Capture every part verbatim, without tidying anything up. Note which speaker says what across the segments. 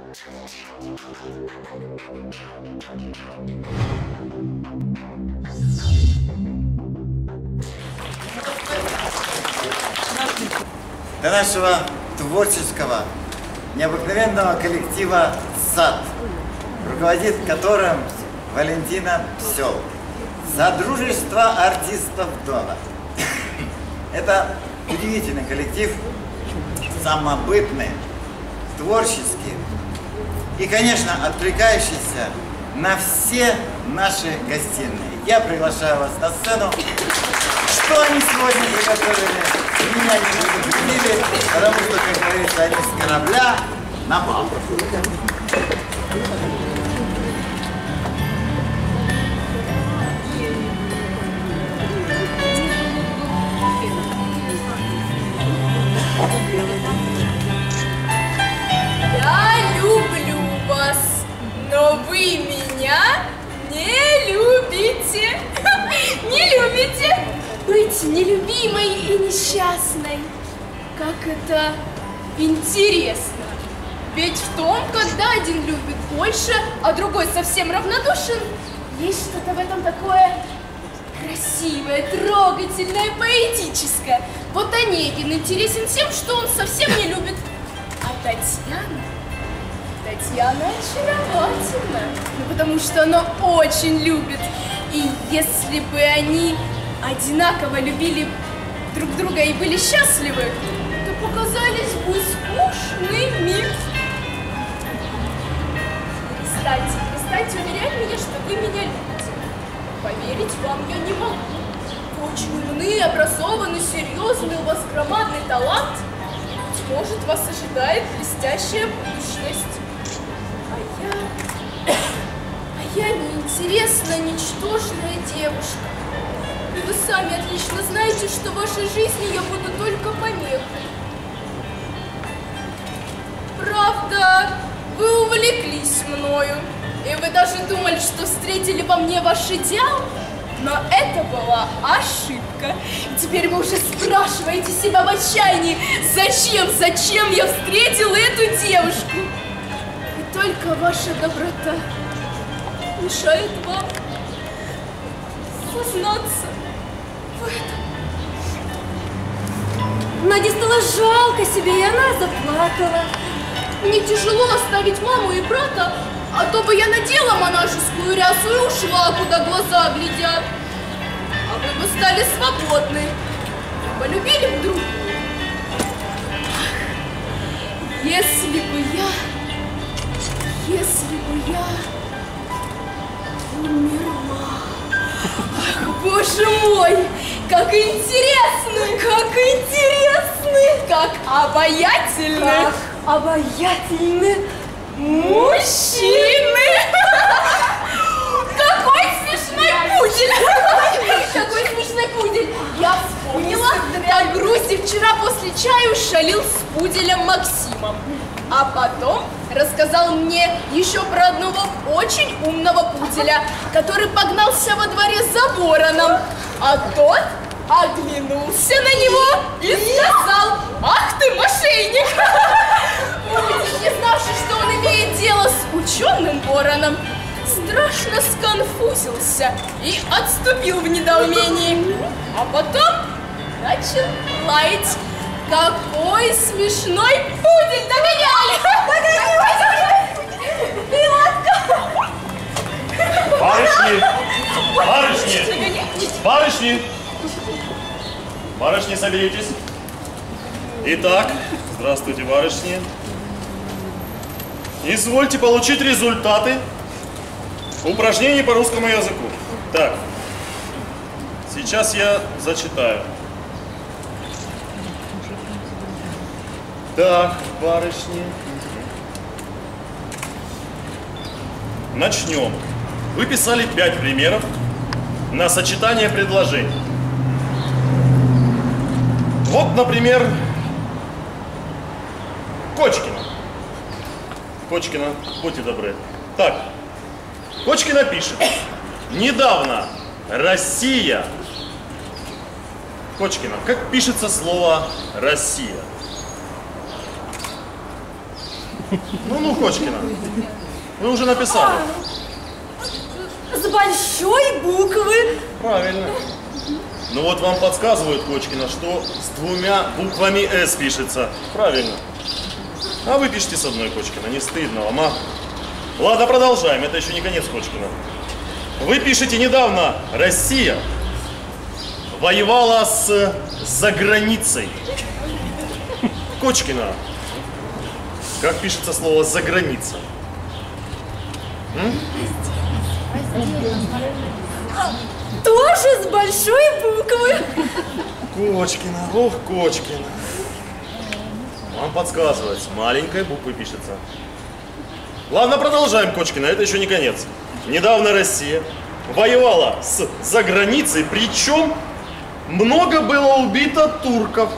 Speaker 1: До нашего творческого, необыкновенного коллектива «САД», руководит которым Валентина Псел. Содружество артистов Дона. Это удивительный коллектив, самобытный, творческий и, конечно, отвлекающийся на все наши гостиные. Я приглашаю вас на сцену. Что они сегодня приготовили, меня не предупредили, потому что, как говорится, они с корабля на бал.
Speaker 2: Я люблю вас, но вы меня не любите. Не любите. Быть нелюбимой и несчастной. Как это интересно. Ведь в том, когда один любит больше, а другой совсем равнодушен, есть что-то в этом такое красивое, трогательное, поэтическое. Вот Онегин интересен тем, что он совсем не любит. А Татьяна, Татьяна очаровательна, ну, потому что она очень любит. И если бы они одинаково любили друг друга и были счастливы, то показались бы скучными. Перестаньте, перестаньте уверять меня, что вы меня любите. Поверить вам я не могу. Вы очень умны, образованы, серьезны, у вас громадный талант. Быть может, вас ожидает блестящая будущность. А я... А я неинтересная, ничтожная девушка. И вы сами отлично знаете, что в вашей жизни я буду только помехой. Правда, вы увлеклись мною, и вы даже думали, что встретили во мне ваш идеал, но это была ошибка. И теперь вы уже спрашиваете себя в отчаянии, зачем, зачем я встретила эту девушку? И только ваша доброта мешает вам сознаться в этом.
Speaker 3: Наде стало жалко себе, и она заплакала.
Speaker 2: Мне тяжело оставить маму и брата, а то бы я надела монашескую рясу и ушла, куда глаза глядят. А вы бы стали свободны, полюбили бы друг друга. Если бы я, если бы я умерла. Ах, боже мой, как интересно, как интересно, как обаятельно.
Speaker 3: Как обаятельны
Speaker 2: мужчины. Какой смешной пудель. Какой смешной пудель. Я вспомнила, как Груздев вчера после чаю шалил с пуделем Максимом. А потом рассказал мне еще про одного очень умного пуделя, который погнался во дворе за вороном, а тот оглянулся на него и сказал: «Ах ты, мошенник!» Пудель, не знавший, что он имеет дело с ученым вороном, страшно сконфузился и отступил в недоумении, а потом начал лаять. Какой смешной пудель! Догоняли! Догоняли!
Speaker 4: Барышни! Барышни! Барышни! Барышни, соберитесь. Итак, здравствуйте, барышни. Извольте получить результаты упражнений по русскому языку. Так, сейчас я зачитаю. Так, барышни. Начнем. Вы писали пять примеров на сочетание предложений. Вот, например, Кочкина. Кочкина, будьте добры. Так, Кочкина пишет. Недавно Россия. Кочкина, как пишется слово «Россия»? Ну, ну, Кочкина. Вы уже написали.
Speaker 3: С большой буквы.
Speaker 4: Правильно. Ну вот вам подсказывают, Кочкина, что с двумя буквами «С» пишется. Правильно. А вы пишите с одной, Кочкина. Не стыдно вам, а? Ладно, продолжаем. Это еще не конец, Кочкина. Вы пишете недавно «Россия воевала с заграницей». Кочкина. Как пишется слово «заграница»? М?
Speaker 3: Тоже с большой буквы.
Speaker 4: Кочкина, ох, Кочкина. Вам подсказывать, с маленькой буквы пишется. Ладно, продолжаем, Кочкина, это еще не конец. Недавно Россия воевала с заграницей, причем много было убито турков.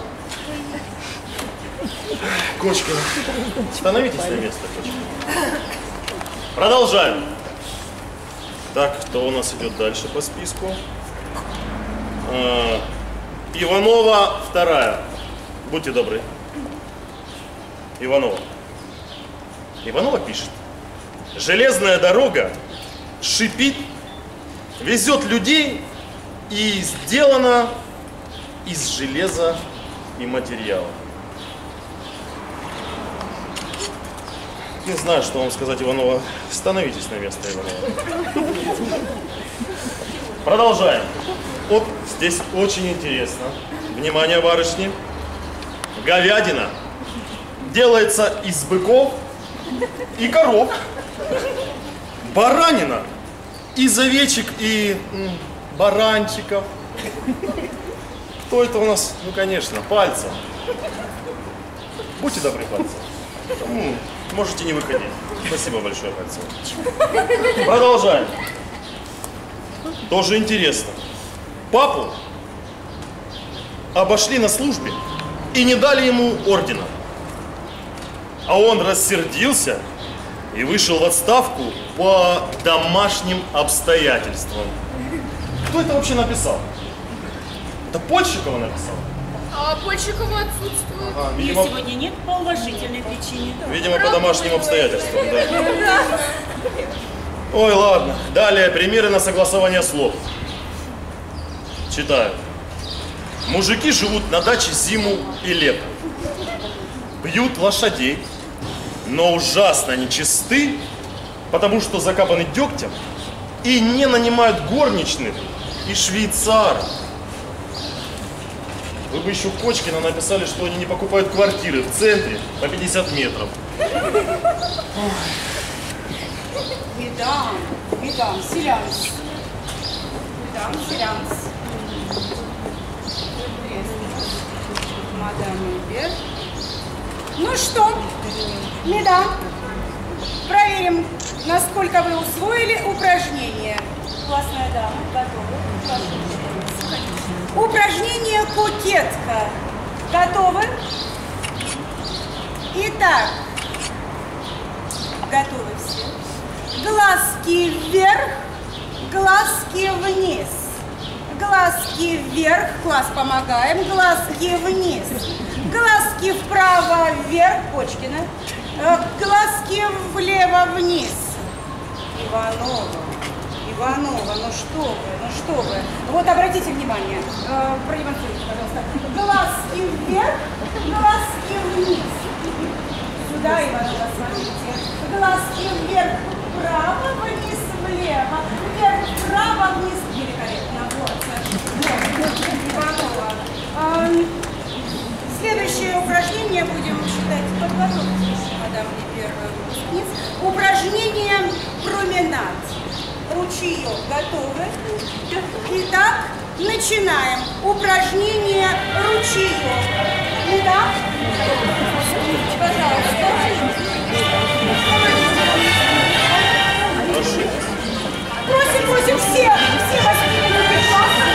Speaker 4: Кочкина, становитесь на место, Кочкина. Продолжаем. Так, кто у нас идет дальше по списку? А, Иванова вторая. Будьте добры. Иванова. Иванова пишет. Железная дорога шипит, везет людей и сделана из железа и материала. Не знаю, что вам сказать, Иванова. Становитесь на место, Иванова. Продолжаем. Вот здесь очень интересно. Внимание, барышни. Говядина делается из быков и коров. Баранина из овечек и м, баранчиков. Кто это у нас? Ну, конечно, пальцем. Будьте добры, пальцем. М, Можете не выходить. Спасибо большое, пальцем. Продолжаем. Тоже интересно. Папу обошли на службе и не дали ему ордена. А он рассердился и вышел в отставку по домашним обстоятельствам. Кто это вообще написал? Это Подщикова написал?
Speaker 2: А Подщикова отсутствует.
Speaker 4: Ага,
Speaker 5: Ее
Speaker 4: видимо,
Speaker 5: сегодня нет по уважительной причине.
Speaker 4: видимо, по домашним обстоятельствам, да. Ой, ладно. Далее примеры на согласование слов. Читаю. Мужики живут на даче зиму и лето. Бьют лошадей, но ужасно нечисты, потому что закапаны дегтем и не нанимают горничных и швейцаров. Вы бы еще Кочкина написали, что они не покупают квартиры в центре по пятьдесят метров.
Speaker 5: Видам, видам, селянс. Видам, селянс. Мадам Ильбер. Ну что, медам, проверим, насколько вы усвоили упражнение. Классная дама, готовы? Упражнение «Кокетка». Готовы? Итак, готовы все. Глазки вверх, глазки вниз. Глазки вверх, класс помогаем, глазки вниз. Глазки вправо, вверх, Кочкина. Глазки влево, вниз. Иванова. Иванова, ну что вы, ну что вы. Вот обратите внимание, э, продемонстрируйте, пожалуйста. Глазки вверх, глазки вниз. Сюда, Иванова, смотрите. Глазки вверх, вправо, вниз, влево. Вверх, вправо, вниз. Великолепно. Вот. Иванова. Э, следующее упражнение будем считать подготовкой, мадам Ильбер, выпускниц. Упражнение «Променад». Ручеек готовы. Итак, начинаем. Упражнение ручеек. Итак, пожалуйста. Просим, просим все, все воспитанники класса.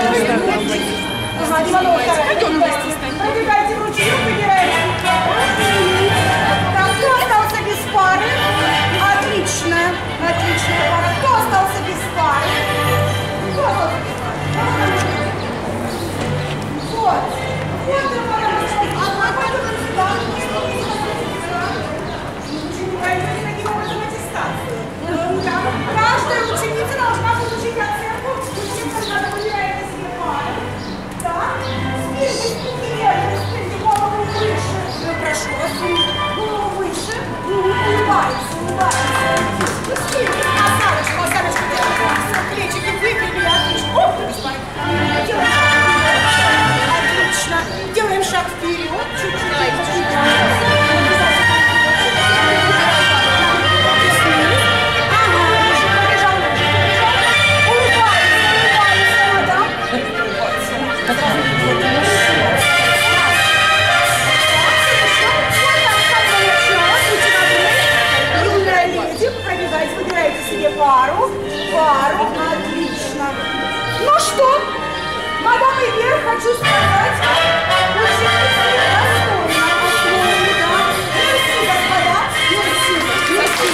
Speaker 5: Ага, Иванова вторая. Пробегайте ручью, выбираете. Так, кто остался без пары? Отлично, отличная пара. Кто остался без пары? Кто остался без пары? Вот. Вот эта пара. Одна пара сюда. Ученик пойдет таким образом аттестацию. Каждая ученица должна получить оценку. Ученица надо выбирает себе пары. Так. Спиртик, спиртик, спиртик, голову выше. Ну, прошу вас, голову выше. Улыбается, улыбается. Спиртик, осадочку, осадочку. Плечики выпрямили, отлично. О, отлично. Делаем шаг вперед. Чуть-чуть. Выбирайте себе пару, пару, отлично. Ну что, мадам Ивер, хочу сказать, очень достойно, достойно, да. Мерси, господа, мерси, мерси.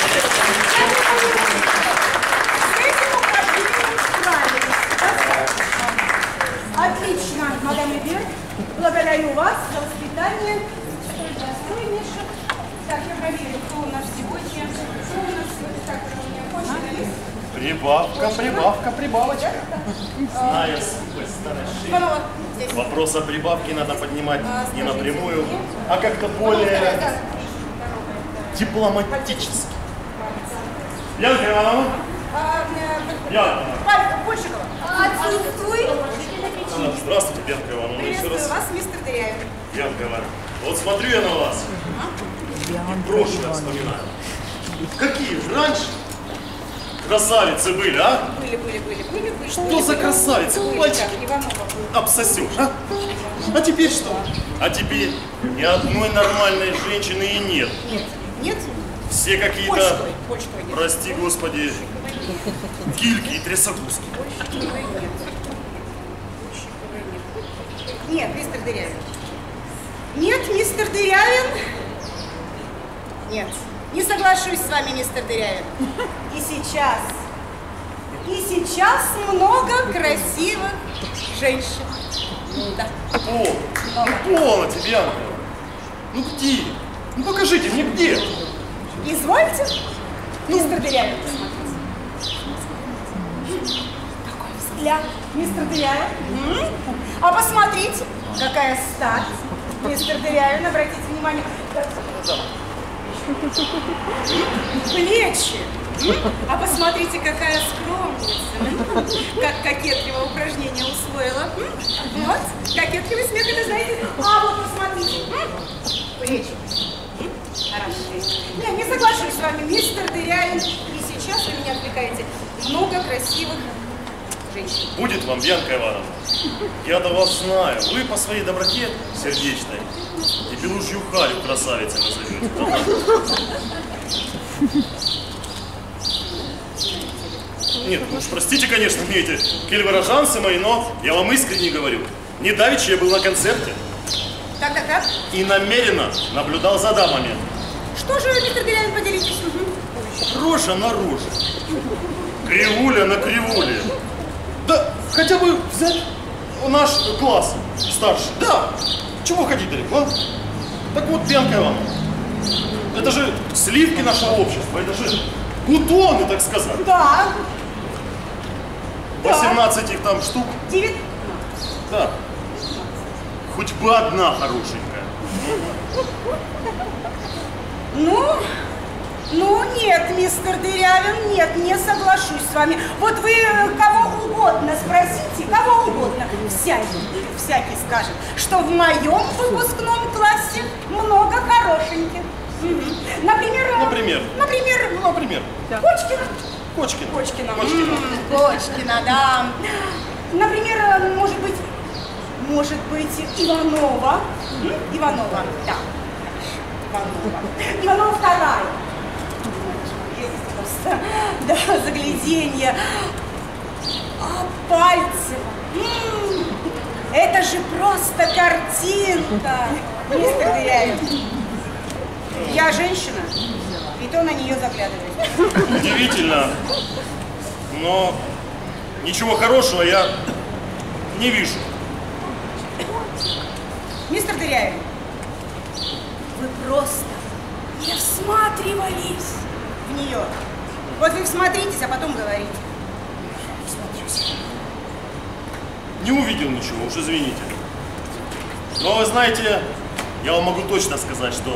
Speaker 5: С этим упражнением справились, достаточно. Отлично, мадам Ивер, благодарю вас за воспитание. Достойнейших. Так, я проверю, кто у нас сегодня. Кто у нас сегодня? Так, у меня почта есть.
Speaker 4: Прибавка, прибавка, прибавочка. Знаю,
Speaker 5: Иванова, здесь.
Speaker 4: вопрос о прибавке надо поднимать не напрямую, а как-то более дипломатически. Янка Ивановна? Янка.
Speaker 5: Павел Большикова. Отсутствуй.
Speaker 4: Здравствуйте, Янка Ивановна.
Speaker 5: Приветствую вас, мистер Дырявин.
Speaker 4: Янка Ивановна, вот смотрю я на вас. И прошлое вспоминаю. Какие же раньше красавицы были, а?
Speaker 5: Были, были, были, были, были.
Speaker 4: Что за красавицы? Мальчики обсосешь, а? А теперь что? А теперь ни одной нормальной женщины и нет.
Speaker 5: Нет, нет.
Speaker 4: Все какие-то,
Speaker 5: Почтовой, почтовой нет.
Speaker 4: прости господи, кильки и трясогузки.
Speaker 5: Почтовой нет. Почтовой нет. Нет, мистер Дырявин. Нет, мистер Дырявин. Нет, не соглашусь с вами, мистер Дырявин. И сейчас, и сейчас много красивых женщин. Да.
Speaker 4: О, ну полно тебе, Янка. Ну где? Ну покажите мне где.
Speaker 5: Извольте, мистер Дырявин. Какой взгляд, мистер Дырявин. М? А посмотрите, какая стать, мистер Дырявин, обратите внимание. Плечи. А посмотрите, какая скромница. Как кокетливое упражнение усвоила. Вот, кокетливый смех, это знаете. А вот посмотрите. Плечи. Хорошо. Не, не соглашусь с вами, мистер Дырявин. И сейчас вы меня отвлекаете. Много красивых женщин.
Speaker 4: Будет вам, Янка Ивановна. Я-то вас знаю. Вы по своей доброте сердечной и белужью харю красавицей назовете. Нет, ну уж простите, конечно, мне эти кельваражанцы мои, но я вам искренне говорю. Не давеча я был на концерте.
Speaker 5: Так, так, так.
Speaker 4: И намеренно наблюдал за дамами.
Speaker 5: Что же, мистер Дырявин, поделитесь?
Speaker 4: Рожа на роже. Кривуля на кривуле. Да хотя бы взять наш класс старший. Да, чего ходить далеко, а? Так вот, Янка Ивановна, это же сливки нашего общества, это же гутоны, так сказать.
Speaker 5: Да.
Speaker 4: восемнадцать их там штук.
Speaker 5: Девять.
Speaker 4: Да. Хоть бы одна хорошенькая.
Speaker 5: Ну, ну нет, мистер Дырявин, нет, не соглашусь с вами. Вот вы кого угодно спросите, кого угодно, всякий, всякий скажет, что в моем выпускном классе много хорошеньких. Угу. Например,
Speaker 4: Например?
Speaker 5: Например,
Speaker 4: Ну, например.
Speaker 5: Кочкина.
Speaker 4: Кочкина.
Speaker 5: Кочкина.
Speaker 4: Кочкина.
Speaker 5: М, Кочкина, да. Например, может быть, может быть, Иванова. М? Иванова, да. Иванова. Иванова вторая. Есть просто, да, загляденье. А Пальцева. М, Это же просто картинка, мистер Дырявин. Я женщина, и то на нее заглядываюсь.
Speaker 4: Удивительно, но ничего хорошего я не вижу.
Speaker 5: Мистер Дырявин, вы просто не всматривались в нее. Вот вы всмотритесь, а потом говорите.
Speaker 4: Смотрюсь. Не увидел ничего, уж извините. Но вы знаете, я вам могу точно сказать, что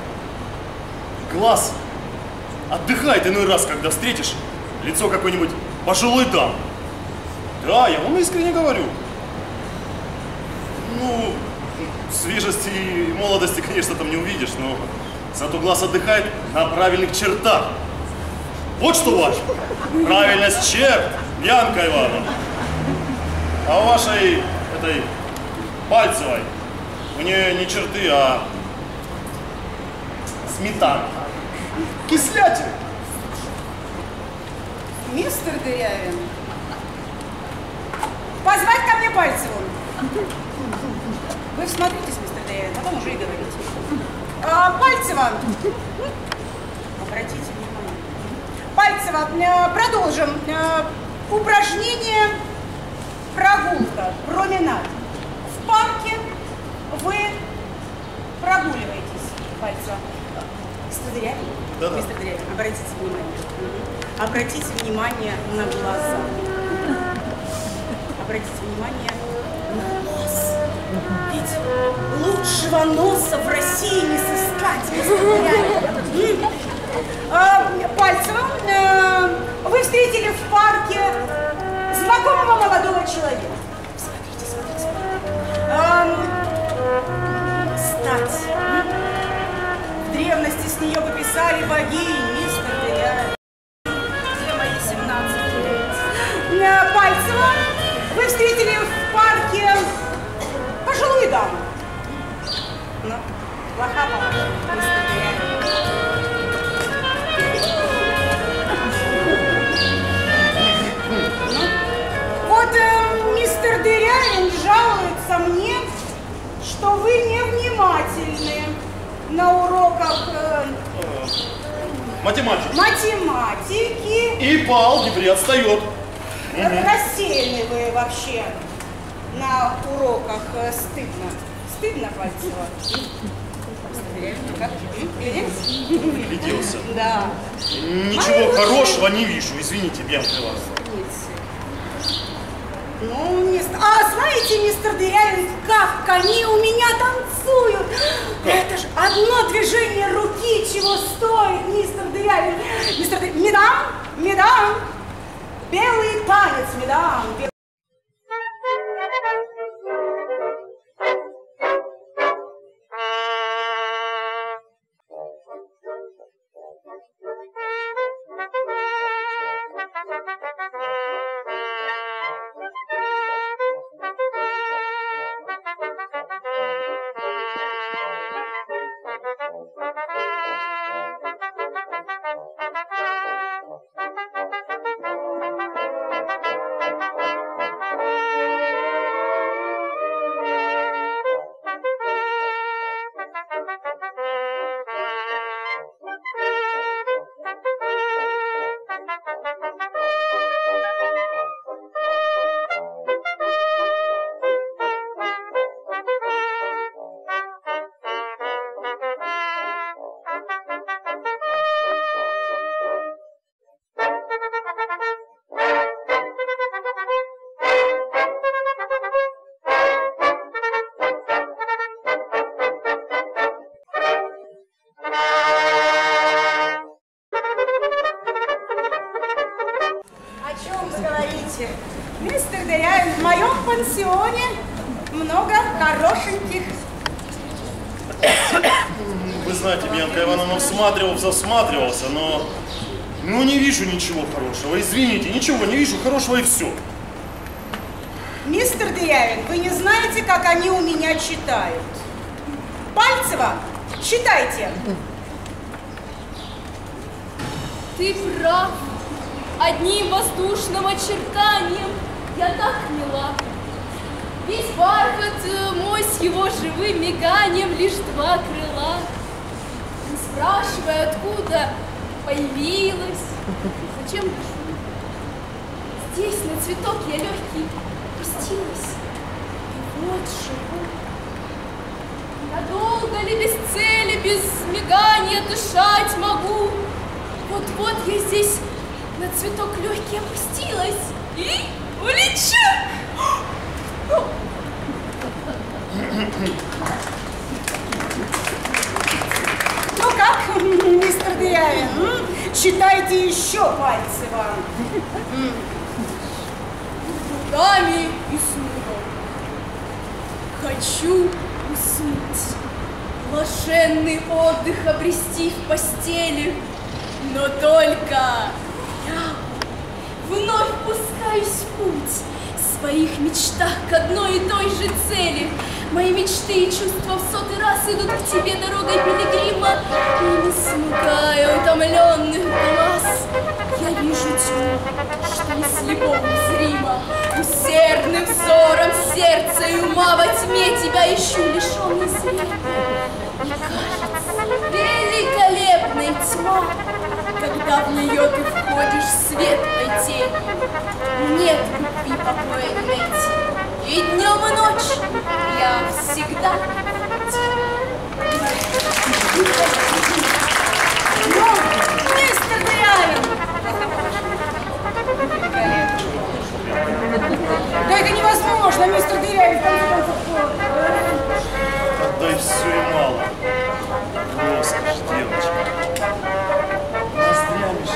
Speaker 4: глаз отдыхает иной раз, когда встретишь лицо какой-нибудь пожилой дамы. Да, я вам искренне говорю. Ну, свежести и молодости, конечно, там не увидишь, но зато глаз отдыхает на правильных чертах. Вот что важно. Правильность черт, Янка Ивановна. А у вашей, этой, Пальцевой, у нее не черты, а сметана. Кислятина.
Speaker 5: Мистер Дырявин, позвать ко мне Пальцеву. Вы всмотритесь, мистер Дырявин, потом уже и говорите. А, Пальцева, обратите внимание. Пальцева, э, продолжим. Э, упражнение прогулка, променад. В парке вы прогуливаетесь, Пальцева. Мистер Дырявин,
Speaker 4: Да-да.
Speaker 5: мистер Дырявин, обратите внимание. Обратите внимание на глаза. Обратите внимание на нос. Ведь лучшего носа в России не сыскать, мистер Дырявин. А, Пальцева, э, вы встретили в парке знакомого молодого человека. Смотрите, смотрите, смотрите. А, стать. В древности с нее выписали богини, мистер Дырявин. Где мои семнадцать лет? Э, Пальцева, вы встретили в парке пожилую даму. Ну, плоха по-вашему, мистер Дырявин. Вот э, мистер Дырявин жалуется мне, что вы невнимательны на уроках э,
Speaker 4: Математика.
Speaker 5: математики.
Speaker 4: И по алгебре отстает.
Speaker 5: Рассеянны вы вообще на уроках. Э, стыдно. Стыдно, Пальцева? Как? Гляделись?
Speaker 4: Гляделся.
Speaker 5: Да.
Speaker 4: Ничего хорошего не вижу, извините, Бьянка Ивановна.
Speaker 5: Ну, мистер... А знаете, мистер Дырявин, как они у меня танцуют? Это же одно движение руки чего стоит, мистер Дырявин. Мистер Дырявин, медам, медам, белый танец, медам. Бел... Мистер Дырявин, в моем пансионе много хорошеньких.
Speaker 4: Вы знаете, Бьянка Ивановна, всматривался, всматривался, но ну не вижу ничего хорошего. Извините, ничего не вижу хорошего и все.
Speaker 5: Мистер Дырявин, вы не знаете, как они у меня читают? Пальцева, читайте.
Speaker 2: Ты прав. Одним воздушным очертанием я так мила.
Speaker 3: его живым миганием лишь два крыла. Не спрашивая, откуда появилась, зачем дышу. Здесь на цветок я легкий пустилась, и вот живу. Надолго ли без цели, без мигания дышать могу? Вот-вот я здесь на цветок легкий опустилась и улечу.
Speaker 5: Ну как, мистер Дырявин, считайте еще пальцы вам.
Speaker 2: Руками и снова хочу уснуть, блаженный отдых обрести в постели, но только я вновь пускаюсь в путь в своих мечтах к одной и той же цели. Мои мечты и чувства в сотый раз идут к тебе дорогой пилигрима, и не смыкая утомленных глаз, я вижу тьму, что не слепо зримо. Усердным взором сердца и ума во тьме тебя ищу, лишенный зрения. И кажется, великолепная тьма, когда в нее ты входишь в светлой тени. Нет любви покоя не найти, и днем и ночью я всегда
Speaker 5: Ну, мистер Дырявин! Да это невозможно, мистер Дырявин, в конце концов.
Speaker 4: Отдай все и мало. Роскошь, девочка. Ноздрями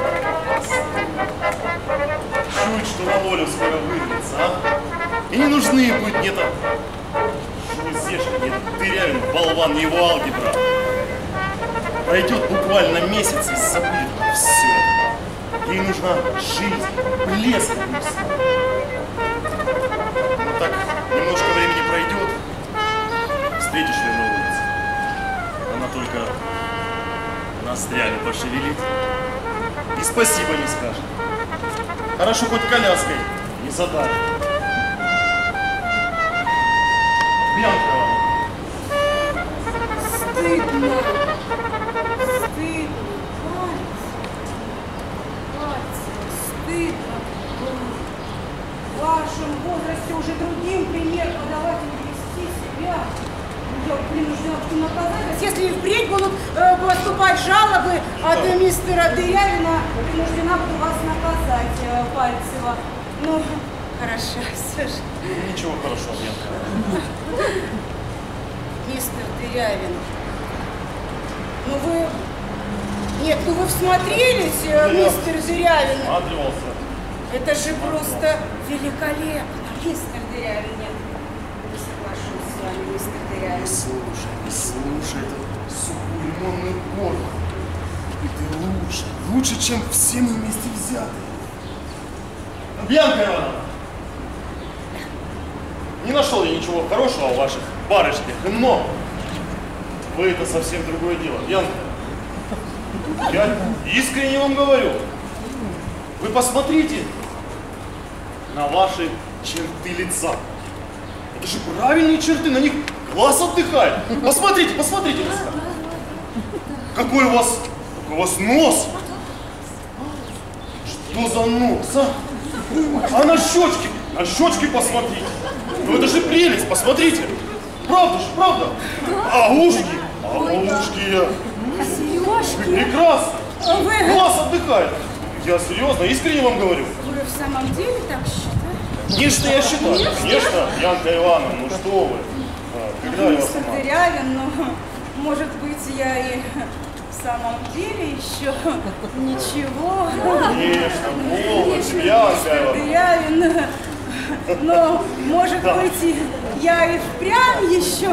Speaker 4: чуть, что на волю скоро вырвется, а? И не нужны будут мне там Жузешка, нет Дырявин, болван, не его алгебра. Пройдет буквально месяц и забудет все. Ей нужна жизнь, блеск. Ну так, немножко времени пройдет, встретишь ее на улице. Она только ноздрями пошевелит и спасибо не скажет. Хорошо, хоть коляской не задали. Бьянка.
Speaker 5: Стыдно. Стыдно. Пальцы. Стыдно. В вашем возрасте уже другим пример подавать и вести себя. Я принуждена к наказать. Если и впредь будут э, поступать жалобы от э, мистера Дырявина, принуждена буду вас наказать, э, Пальцева. Ну, хорошо, все же.
Speaker 4: Ничего хорошего, Бьянка.
Speaker 5: Мистер Дырявин, ну вы... Нет, ну вы всмотрелись,
Speaker 4: Да
Speaker 5: мистер Дырявин.
Speaker 4: Смотрелся.
Speaker 5: Это же просто великолепно, мистер Дырявин. Нет, не соглашусь с вами, мистер Дырявин.
Speaker 4: Слушай, слушай, это сухой лимонный корм. И ты лучше, лучше, чем все мы вместе взятые. Бьянка Ивановна! Не нашел я ничего хорошего в ваших барышнях, но вы это совсем другое дело. Бьянка, я искренне вам говорю, вы посмотрите на ваши черты лица. Это же правильные черты, на них глаз отдыхает. Посмотрите, посмотрите. Какой у вас, какой у вас нос. Что за нос, а? А на щечки, на щечки посмотрите. Ну это же прелесть, посмотрите. Правда же, правда? А ушки, а ушки.
Speaker 5: Сережки?
Speaker 4: Прекрасно.
Speaker 5: Вы...
Speaker 4: Глаз отдыхает. Я серьезно, искренне вам говорю.
Speaker 5: Вы в самом деле так считаете?
Speaker 4: Конечно, я считаю. Конечно, Бьянка Ивановна, ну что вы. Когда я вас
Speaker 5: Мистер
Speaker 4: сама?
Speaker 5: Дырявин, ну, может быть, я и в самом деле еще ничего.
Speaker 4: Конечно, полностью, Бьянка Ивановна.
Speaker 5: Дырявин, но, может быть, я и впрямь еще.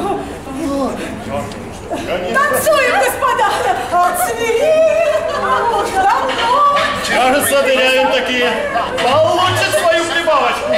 Speaker 4: Конечно.
Speaker 5: Танцуем, господа! Отцвели! Уж давно!
Speaker 4: Кажется, Дырявин такие получит свою прибавочку.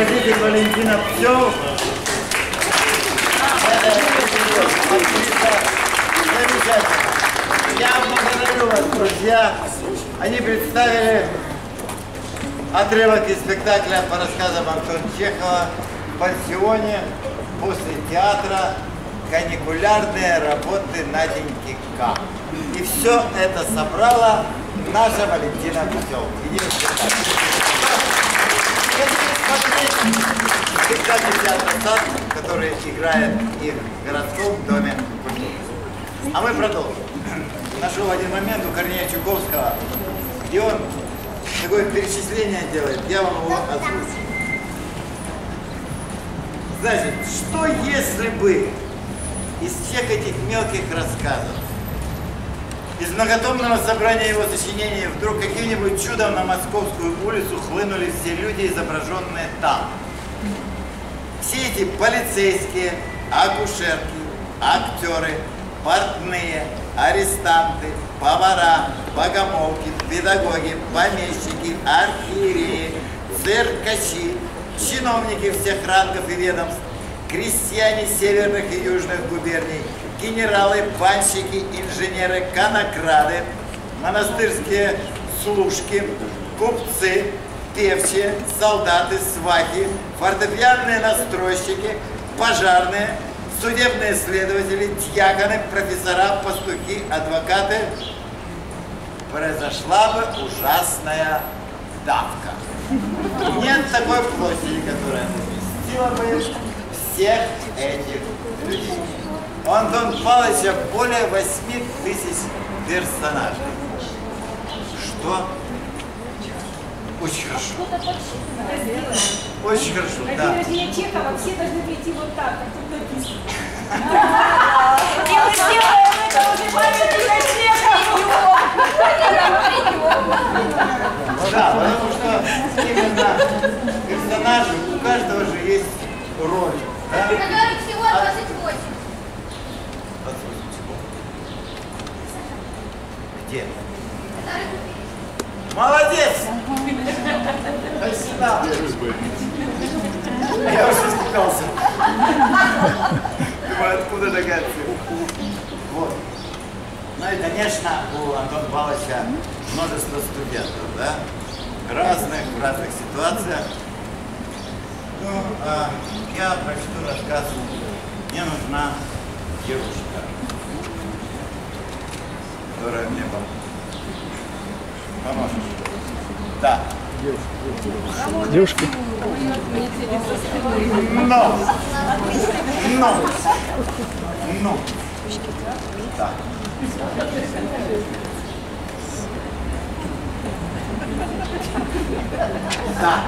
Speaker 1: руководитель Валентина Псел. Замечательно. Я благодарю вас, друзья. Они представили отрывок из спектакля по рассказам Антона Чехова в пансионе после театра «Каникулярные работы Наденьки К». И все это собрала наша Валентина Псел. Спектакль «Театр Сад», который играет и в городском доме культуры. А мы продолжим. Нашел один момент у Корнея Чуковского, где он такое перечисление делает. Я вам его озвучу. Значит, что если бы из всех этих мелких рассказов, из многотомного собрания его сочинений вдруг каким-нибудь чудом на Московскую улицу хлынули все люди, изображенные там? Все эти полицейские, акушерки, актеры, портные, арестанты, повара, богомолки, педагоги, помещики, архиереи, циркачи, чиновники всех рангов и ведомств, крестьяне северных и южных губерний, генералы, банщики, инженеры, конокрады, монастырские служки, купцы, певчие, солдаты, свахи, фортепианные настройщики, пожарные, судебные следователи, дьяконы, профессора, пастухи, адвокаты. Произошла бы ужасная давка. Нет такой площади, которая вместила бы всех этих людей. У Антона Павловича более восьми тысяч персонажей. Что? Очень хорошо. Очень хорошо,
Speaker 5: На
Speaker 1: да.
Speaker 5: день рождения Чехова все должны прийти вот так, как тут написано.
Speaker 3: И мы сделаем это уже памятник Чехову.
Speaker 1: Да, потому что именно персонажи, у каждого же есть роль. Да?
Speaker 2: Которых всего двадцать восемь.
Speaker 1: Где? Молодец! Спасибо. Я уже испугался. Думаю, откуда догадаться? Вот. Ну и, конечно, у Антона Павловича множество студентов, да? Разных, в разных ситуациях. Ну, а я прочту рассказ «Мне нужна девушка», которая мне поможет. Да.
Speaker 6: Девушка.
Speaker 1: Но. Но. Но. Да. Да.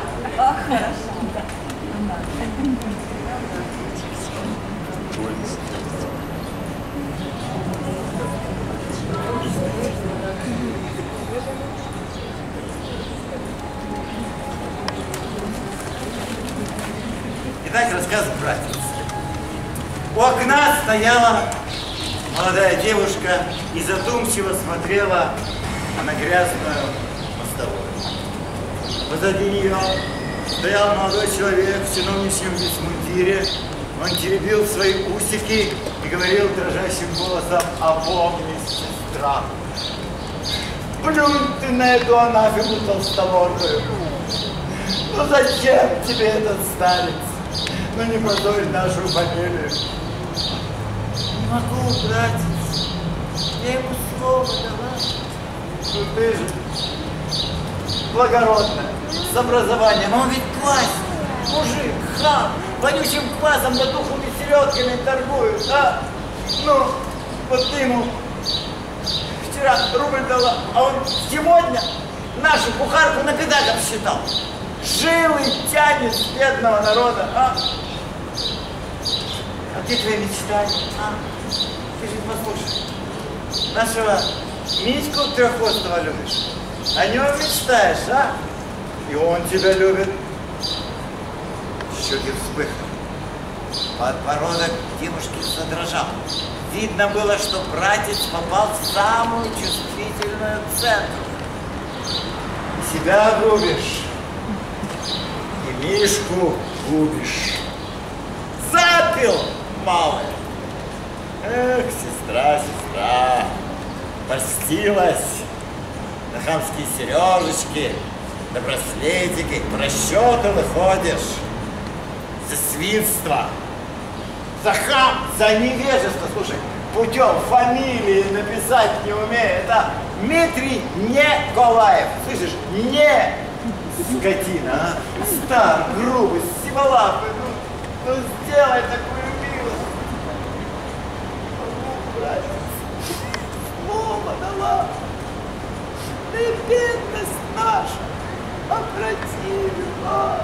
Speaker 1: Итак, рассказ «Братец». У окна стояла молодая девушка и задумчиво смотрела на грязную мостовую. Позади нее стоял молодой человек в чиновничьем вицмундире. Он теребил свои усики и говорил дрожащим голосом: «Опомнись, сестра! Плюнь ты на эту анафему толстомордую! Ну зачем тебе этот старец? Ну не позорь нашу фамилию!» «Не могу, братец, я ему слово дала. Ну ты же благородная, с образованием, он ведь классный, мужик, хам, вонючим квасом да тухлыми селедками торгует, а? Ну, вот ты ему вчера рубль дала, а он сегодня нашу кухарку на педаль обсчитал. Жилы тянет с бедного народа, а? А где твои мечтания, а? Ты же послушай, нашего Митьку треххвостого любишь, о нем мечтаешь, а? И он тебя любит. Щеки вспыхнули. Подбородок девушки задрожал. Видно было, что братец попал в самую чувствительную центр. Себя губишь. И Мишку губишь. Запил, малый. Эх, сестра, сестра, польстилась на хамские сережечки, на браслетики, в расчеты выходишь. За свинство, за хам, за невежество. Слушай, путем фамилии написать не умеет. Это Дмитрий Николаев. Слышишь, не скотина, а? Стар, грубый, сиволапый. Ну, ну сделай такую милость. Ну, братец, слово дала. Ты бедность наша опротивила.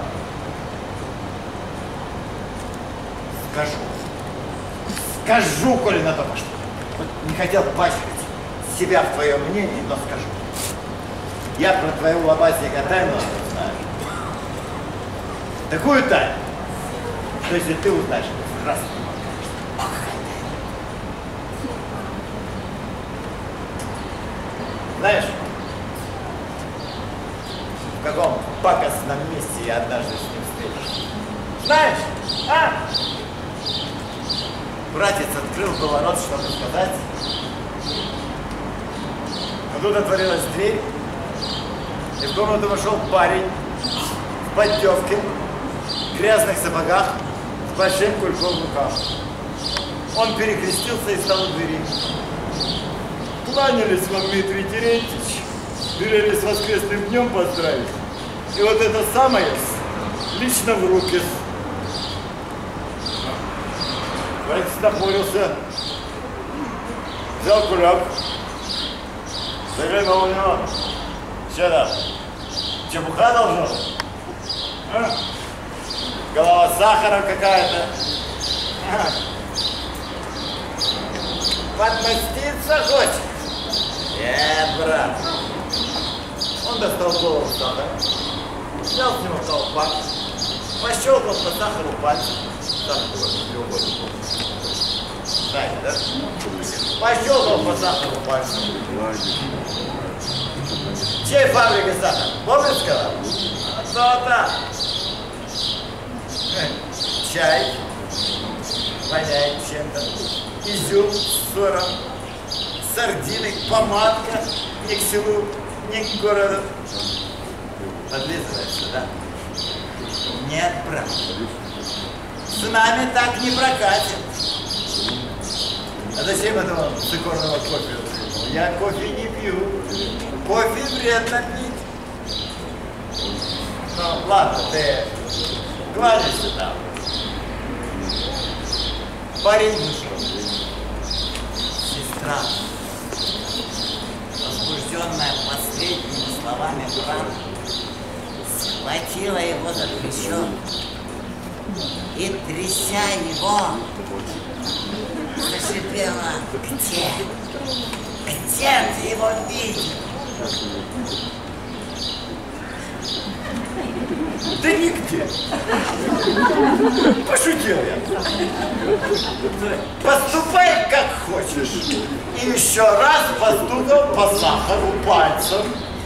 Speaker 1: Скажу. Скажу, коли на то пошло. Вот не хотел пачкать себя в твоем мнении, но скажу. Я про твоего лобазика тайну знаю. Такую тайну, что если ты узнаешь, то сразу не можешь. Знаешь, в каком пакостном месте я однажды с ним встретился? Знаешь, а? Братец открыл было рот, чтобы сказать. Но тут отворилась дверь, и в комнату вошел парень в поддевке, в грязных сапогах, с большим кульком в руках. Он перекрестился и стал у двери. Кланялись вам, Дмитрий Терентьевич, велели с воскресным днем поздравить. И вот это самое лично в руки. Братец нахмурился, взял кулак, заглянул у него. Что там? Чепуха должна быть? А? Голова сахара какая-то. А? Подмаститься хочешь? Нет, брат. Он достал голову сахара, взял с него колпак, пощелкал по сахару пальцем. Сахар такой треугольник. Знаете, да? Пощелкал по сахару пальцем. Чей фабрика сахара? Помнишь, сказал? То-то. Чай. Воняет чем-то. Изюм с сыром. Сардины, помадка. Ни к селу, ни к городу. Подлизываешься, да? Нет, брат. С нами так не прокатит. А зачем этого цикорного кофе? Я кофе не пью. Кофе вредно пить. Ну, ладно, ты кланяйся там. Парень вышел. Сестра, возбужденная последними словами брата, схватила его за плечо и, тряся его, зашипела: где? Где ты его видел? Да нигде. Пошутил я. Поступай как хочешь. И еще раз постукал по сахару пальцем.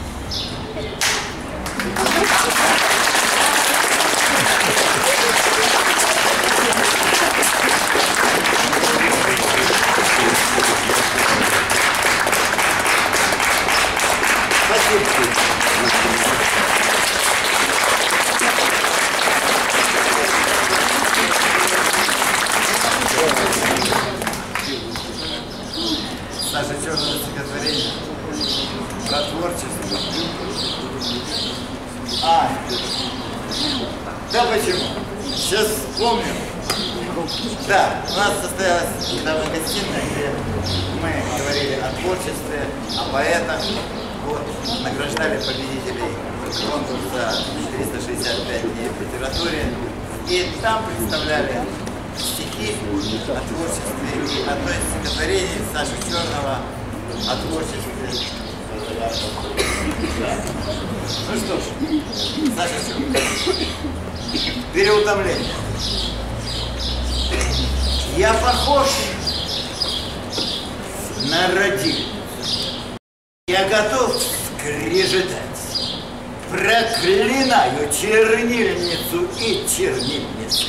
Speaker 1: Наше черное стихотворение про творчество. А, да почему? Сейчас вспомню. Да, у нас состоялась недавно гостиная, где мы говорили о творчестве, о поэтах. Вот, награждали победителей конкурса триста шестьдесят пять дней в литературе. И там представляли стихи о творчестве. И одно из стихотворений Саши Черного о творчестве. Ну что ж, Саша Черный. Переутомление. Я похож на родителя. Я готов скрежетать Проклинаю чернильницу и чернильницу.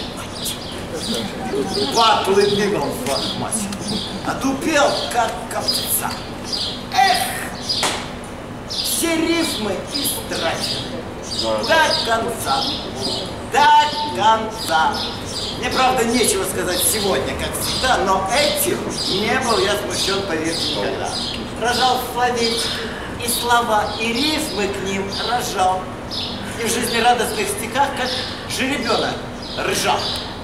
Speaker 1: Патлы бегал в лохмате, отупел, как ковца. Эх, все рифмы истрачены до конца, до конца. Мне, правда, нечего сказать сегодня, как всегда, но этим не был я смущен, поверьте, никогда. Рожал словечки и слова, и рифмы к ним рожал. И в жизнерадостных стихах, как жеребенок, ржал.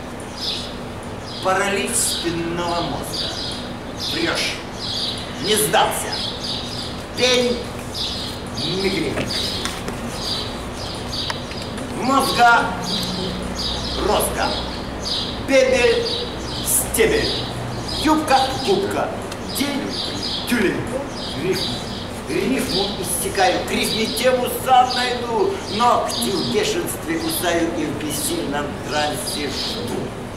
Speaker 1: Паралич спинного мозга. Врешь, не сдался. Пень мигрень. Мозга розга. Бебель стебель. Юбка губка. День тюлень. Рифм. Рифму истекаю, к рифме тему сам найду. Ногти в бешенстве кусаю и в бессильном трансе жду.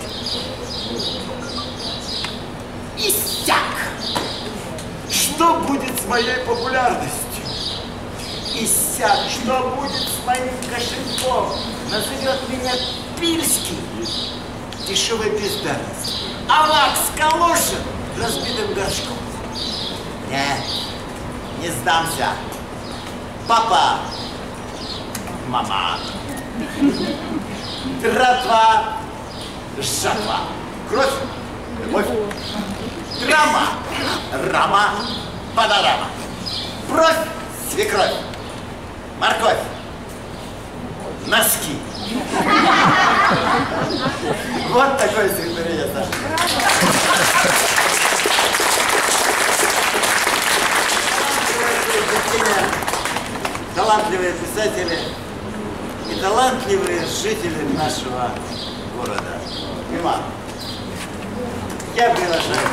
Speaker 1: Иссяк! Что будет с моей популярностью? Иссяк! Что будет с моим кошельком? Назовет меня Пильский дешевой бездарностью, а Макс Калушин разбитым горшком. Нет, не сдамся. Папа, мама, тратва, жатва, кровь, любовь, драма, рама, панорама, бровь, свекровь, морковь, носки. Вот такой секретарь, Саша. Талантливые писатели и талантливые жители нашего города. Милан, я приглашаю.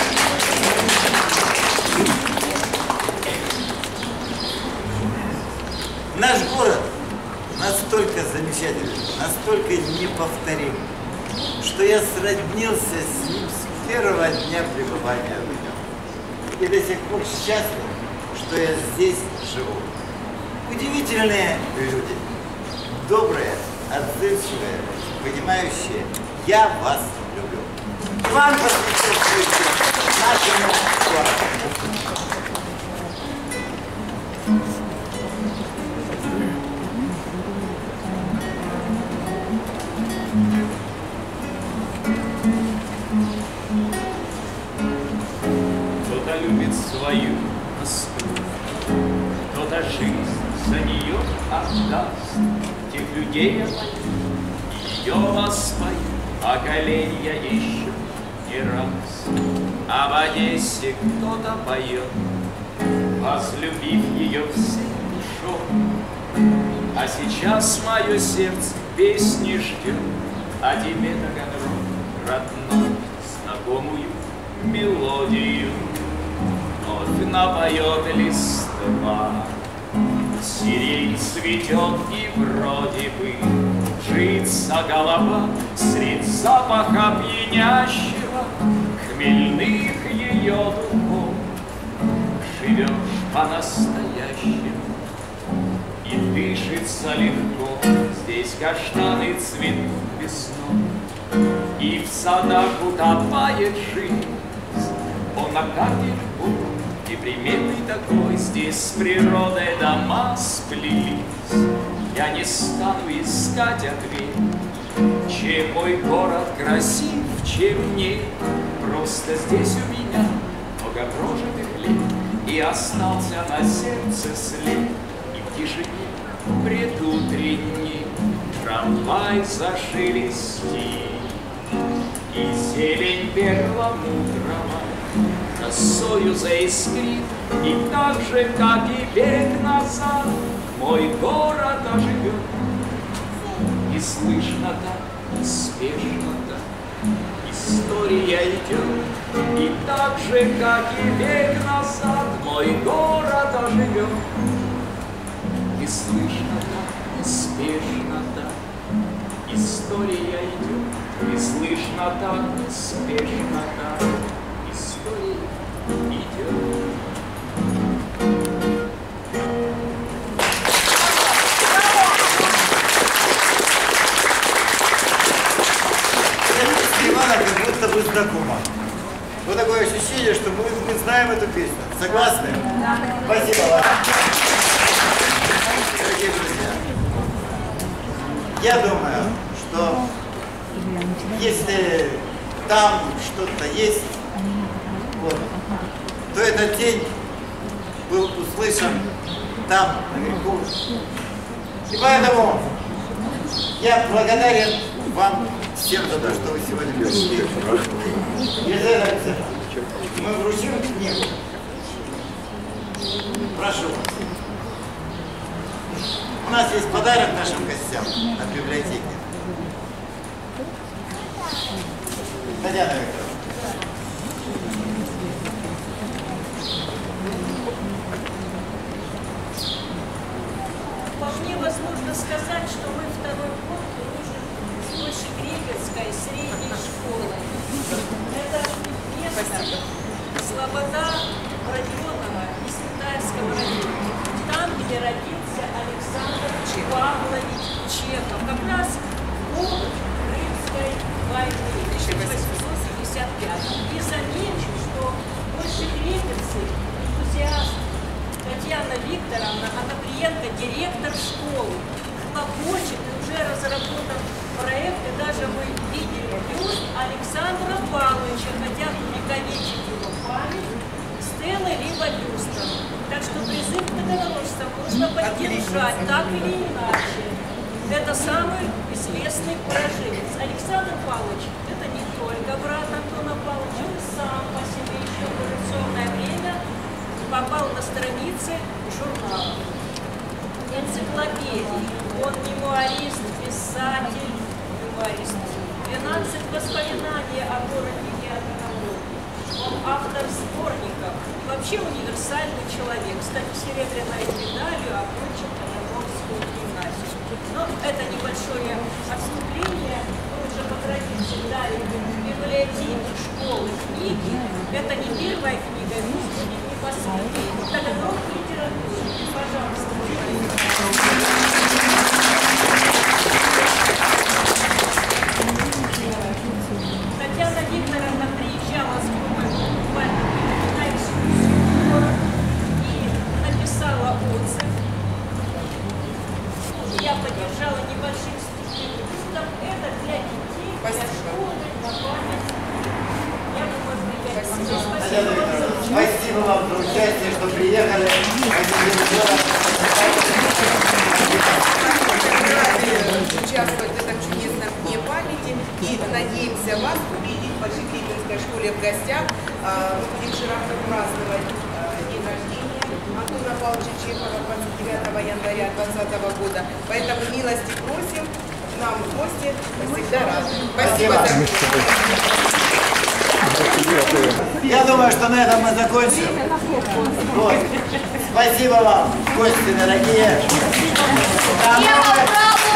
Speaker 1: Наш город настолько замечательный, настолько неповторим, что я сроднился с ним с первого дня пребывания в нем. И до сих пор счастлив, что я здесь живу. Удивительные люди, добрые, отзывчивые, понимающие, я вас люблю. Вам посвящу нашему городу.
Speaker 6: Кто-то любит свою Москву, кто-то жизнь за нее отдаст. Тех людей я пою, ее воспою, поколения еще не раз. А в Одессе кто-то поет, возлюбив ее всей душой. А сейчас мое сердце песни ждет, а тебе, Таганрог, родной, знакомую мелодию вновь напоет листва. Сирень цветет и вроде бы жится голова средь запаха пьянящего хмельных ее духов. Живешь по-настоящему и дышится легко. Здесь каштаны цветут весной, и в садах утопает жизнь. Он на карте любовь, неприметный такой. Здесь с природой дома сплелись. Я не стану искать ответ, чем мой город красив, чем нет. Просто здесь у меня много прожитых лет, и остался на сердце след. И в тишине предутренней трамвай зашелестит, и зелень перламутровая росою заискрит. И так же, как и век назад, мой город оживет. И слышно так, спешно так, история идет. И так же, как и век назад, мой город оживет. И слышно так, спешно так, история идет. И слышно так, спешно так, история идет.
Speaker 1: сразу знакомо. Вот такое ощущение, что мы, мы знаем эту песню. Согласны? Да. Спасибо вам. Дорогие друзья, я думаю, что если там что-то есть, вот, то этот день был услышан там, наверху. И поэтому я благодарен вам всем за то, что вы сегодня пришли. Елизавета Александровна, мы вручим книгу. Прошу вас. У нас есть подарок нашим гостям от библиотеки. Татьяна Викторовна.
Speaker 7: Вполне возможно сказать, что мы второй год дружим с Большегребецкой средней школой. Это место Слобода, Родионова и Святая Сковородица. Там, где родился Александр Павлович Чехов. Как раз год Крымской войны, тысяча восемьсот пятьдесят пятый. И замечу, что большегребцы, энтузиасты, Татьяна Викторовна Анаприенко, директор школы, хлопочет и уже разработан проект, и даже мы видели бюст Александра Павловича, хотя увековечить его память стелой либо бюстом. Так что призыв к донорству нужно поддержать, так или иначе. Это самый известный уроженец. Александр Павлович – это не только брат Антона Павловича, он сам по себе еще в революционное время попал на страницы журнала, энциклопедии. Он мемуарист, писатель, мемуарист. двенадцать воспоминаний о городе Географии. Он автор сборников. И вообще универсальный человек. Кстати, серебряной медалью окончил Петербургскую гимназию. Но это небольшое отступление. Мы уже по традиции дали библиотеки школы книги. Это не первая книга, это будет не последняя. Таганрог литературы. Пожалуйста. Татьяна Викторовна приезжала с группой буквально на экскурсию в город и написала отзыв. Я поддержала небольшим стихотворением. Это для детей, для школы, на память. Я думаю, спасибо.
Speaker 1: Татьяна Викторовна, спасибо вам за участие, что приехали.
Speaker 8: Участвовать в этом чудесном дне памяти и надеемся вас увидеть в Большегребецкой школе в гостях. Мы будем широко праздновать день рождения Антона Павловича Чехова двадцать девятого января двадцатого года. Поэтому милости просим к нам в гости. Мы всегда рады. Спасибо.
Speaker 1: Я думаю, что на этом мы закончим. Вот. Спасибо вам, гости дорогие.
Speaker 2: Ева, браво!